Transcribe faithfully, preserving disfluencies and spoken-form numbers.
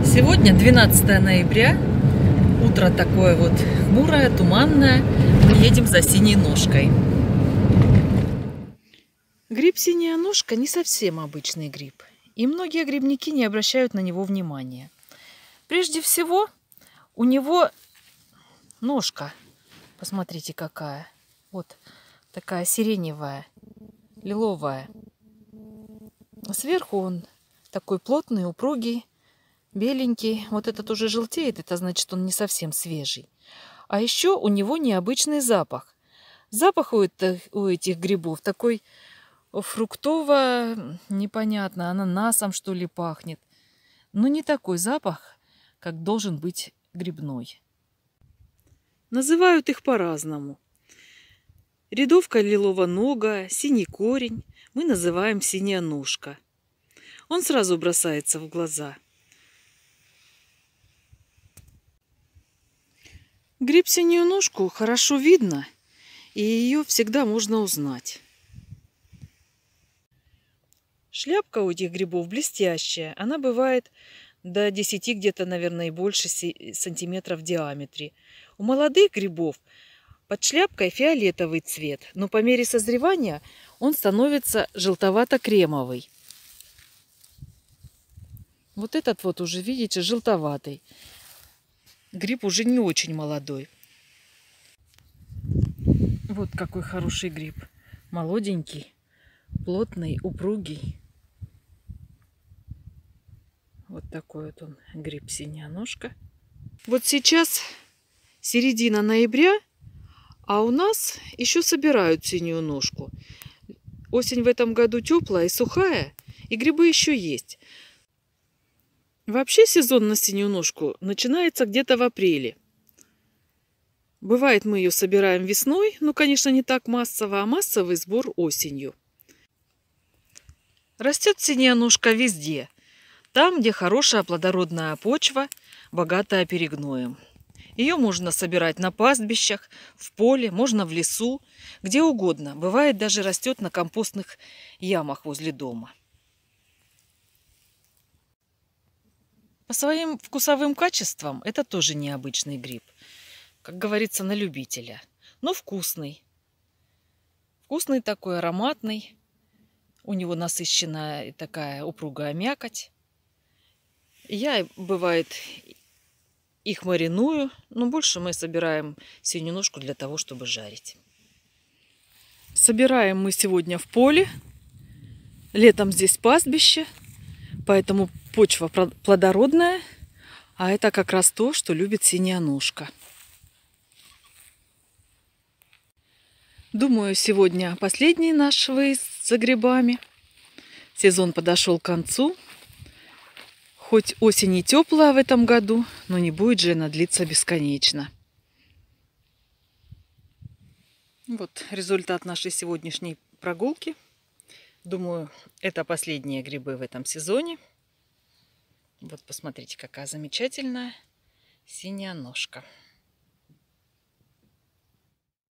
Сегодня двенадцатое ноября. Утро такое вот хмурое, туманное. Мы едем за синей ножкой. Гриб синяя ножка не совсем обычный гриб. И многие грибники не обращают на него внимания. Прежде всего, у него ножка. Посмотрите, какая. Вот такая сиреневая, лиловая. Сверху он такой плотный, упругий, беленький. Вот этот уже желтеет, это значит, он не совсем свежий. А еще у него необычный запах. Запах у этих, у этих грибов такой фруктово, непонятно, ананасом что ли пахнет. Но не такой запах, как должен быть грибной. Называют их по-разному. Рядовка лилово-нога, синий корень мы называем синяя ножка. Он сразу бросается в глаза. Гриб синюю ножку хорошо видно, и ее всегда можно узнать. Шляпка у этих грибов блестящая. Она бывает до десяти, где-то, наверное, и больше сантиметров в диаметре. У молодых грибов под шляпкой фиолетовый цвет, но по мере созревания он становится желтовато-кремовый. Вот этот вот уже, видите, желтоватый. Гриб уже не очень молодой. Вот какой хороший гриб. Молоденький, плотный, упругий. Вот такой вот он, гриб синяя ножка. Вот сейчас середина ноября, а у нас еще собирают синюю ножку. Осень в этом году теплая и сухая, и грибы еще есть. Вообще сезон на синюю ножку начинается где-то в апреле. Бывает, мы ее собираем весной, но, конечно, не так массово, а массовый сбор осенью. Растет синяя ножка везде. Там, где хорошая плодородная почва, богатая перегноем. Ее можно собирать на пастбищах, в поле, можно в лесу, где угодно. Бывает, даже растет на компостных ямах возле дома. По своим вкусовым качествам это тоже необычный гриб. Как говорится, на любителя. Но вкусный. Вкусный такой, ароматный. У него насыщенная такая упругая мякоть. Я, бывает, их мариную, но больше мы собираем синюю ножку для того, чтобы жарить. Собираем мы сегодня в поле. Летом здесь пастбище, поэтому почва плодородная, а это как раз то, что любит синяя ножка. Думаю, сегодня последний наш выезд за грибами. Сезон подошел к концу. Хоть осень и теплая в этом году, но не будет же она длиться бесконечно. Вот результат нашей сегодняшней прогулки. Думаю, это последние грибы в этом сезоне. Вот посмотрите, какая замечательная синяя ножка.